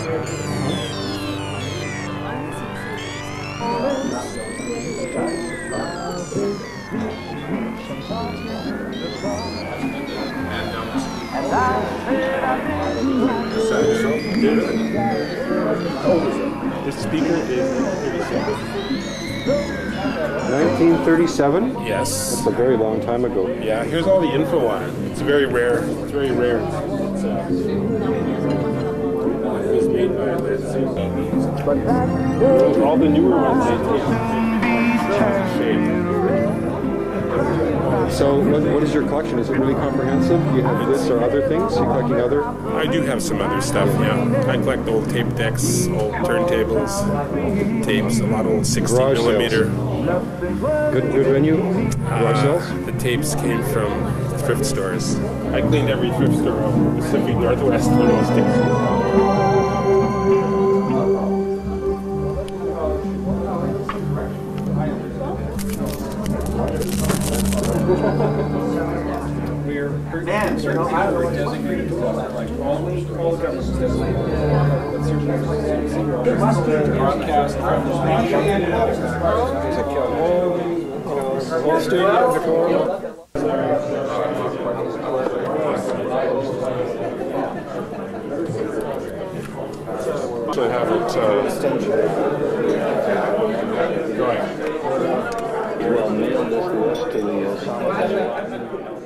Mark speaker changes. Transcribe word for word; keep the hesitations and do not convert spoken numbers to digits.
Speaker 1: This speaker is
Speaker 2: nineteen thirty-seven?
Speaker 1: yes.
Speaker 2: That's a very long time ago.
Speaker 1: Yeah, here's all the info on it. It's very rare. It's very rare. It's, uh, it was made by all the newer ones they take.
Speaker 2: So what, what is your collection? Is it really comprehensive? You have this or other things? You're collecting other?
Speaker 1: I do have some other stuff, yeah. I collect old tape decks, old turntables, tapes, a lot of old sixty
Speaker 2: Garage
Speaker 1: millimeter.
Speaker 2: Good, good venue? Garage
Speaker 1: Uh,
Speaker 2: sales?
Speaker 1: the tapes came from thrift stores. I cleaned every thrift store out in the Pacific Northwest when I was tapes.
Speaker 3: And, you know, I don't know, designated to all that, like, all, all the governments designated. There must be a broadcast from the station.
Speaker 2: There's a whole stadium before.
Speaker 1: So I have it, uh, going.
Speaker 4: Well, mail this list to the uh,